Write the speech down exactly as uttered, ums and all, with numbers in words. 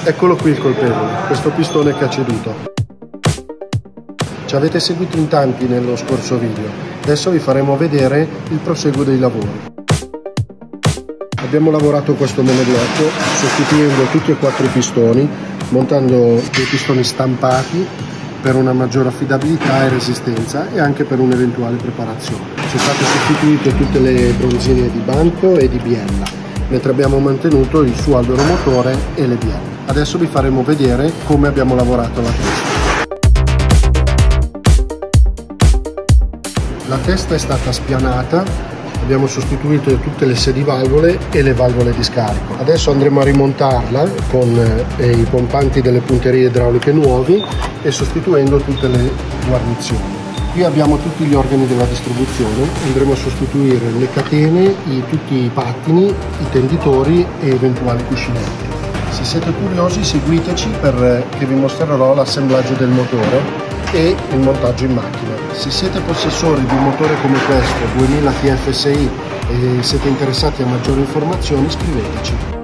Eccolo qui il colpevole, questo pistone che ha ceduto. Ci avete seguito in tanti nello scorso video, adesso vi faremo vedere il proseguo dei lavori. Abbiamo lavorato questo monoblocco sostituendo tutti e quattro i pistoni, montando dei pistoni stampati per una maggiore affidabilità e resistenza e anche per un'eventuale preparazione. Sono state sostituite tutte le bronzine di banco e di biella, mentre abbiamo mantenuto il suo albero motore e le bielle. Adesso vi faremo vedere come abbiamo lavorato la testa. La testa è stata spianata, abbiamo sostituito tutte le sedivalvole e le valvole di scarico. Adesso andremo a rimontarla con eh, i pompanti delle punterie idrauliche nuovi e sostituendo tutte le guarnizioni. Qui abbiamo tutti gli organi della distribuzione, andremo a sostituire le catene, i, tutti i pattini, i tenditori e eventuali cuscinetti. Se siete curiosi seguiteci perché vi mostrerò l'assemblaggio del motore e il montaggio in macchina. Se siete possessori di un motore come questo duemila T F S I e siete interessati a maggiori informazioni, scriveteci.